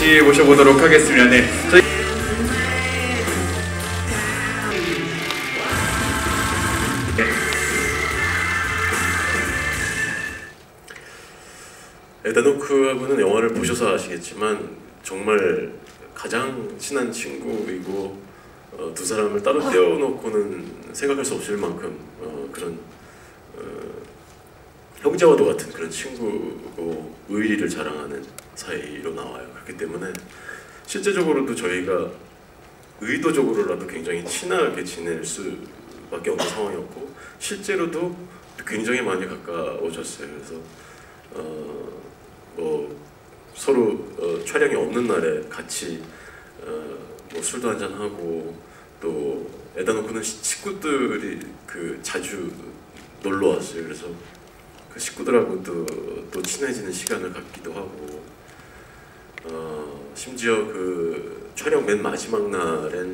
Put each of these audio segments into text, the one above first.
씨 모셔보도록 하겠습니다. 네. 저희 에다노크하고는 영화를 보셔서 아시겠지만 정말 가장 친한 친구이고 두 사람을 따로 떼어놓고는 생각할 수 없을 만큼 그런 형제와도 같은 그런 친구고 의리를 자랑하는 사이로 나와요. 그렇기 때문에 실제적으로도 저희가 의도적으로라도 굉장히 친하게 지낼 수밖에 없는 상황이었고 실제로도 굉장히 많이 가까워졌어요. 그래서 뭐 서로 촬영이 없는 날에 같이 뭐 술도 한잔 하고 또 에다노크는 식구들이 자주 놀러 왔어요. 그래서 그 식구들하고 또 친해지는 시간을 갖기도 하고 심지어 그 촬영 맨 마지막 날엔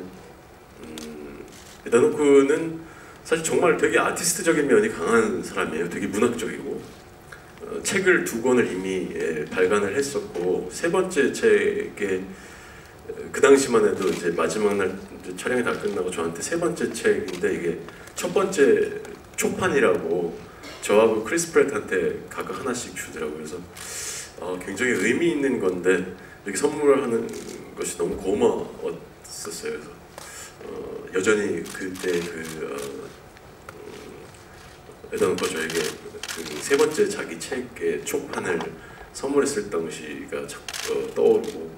에다노크는 사실 정말 되게 아티스트적인 면이 강한 사람이에요. 되게 문학적이고 책을 2권을 이미 발간을 했었고 세 번째 책에 그 당시만 해도 이제 마지막 날 촬영이 다 끝나고 저한테 세 번째 책인데 이게 첫 번째 초판이라고 저하고 크리스 프렛한테 각각 하나씩 주더라고요. 그래서 굉장히 의미 있는 건데 이렇게 선물을 하는 것이 너무 고마웠었어요. 그래서 여전히 그때 에다노크가 저에게 그 세 번째 자기 책의 초판을 선물했을 당시가 떠오르고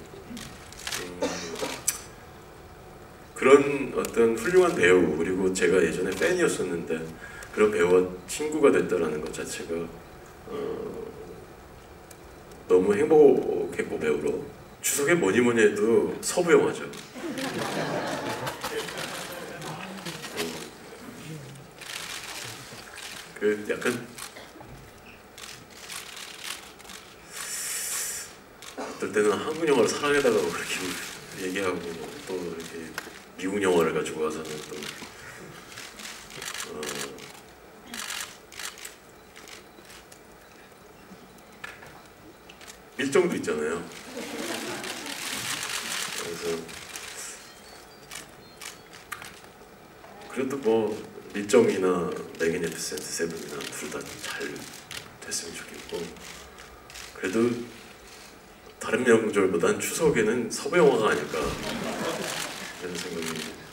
그런 어떤 훌륭한 배우 그리고 제가 예전에 팬이었었는데 그런 배우와 친구가 됐다라는 것 자체가 너무 행복했고 배우로 추석에 뭐니 해도 서부 영화죠. 그 약간 어떨 때는 한국 영화를 사랑해달라고 그렇게 얘기하고 또 이렇게 미국 영화를 가지고 와서는 또 밀정도 있잖아요. 그래서 그래도 뭐 밀정이나 매그니피센트 세븐이나 둘 다 잘 됐으면 좋겠고 그래도 다른 명절보단 추석에는 서부 영화가 아닐까 이런 생각이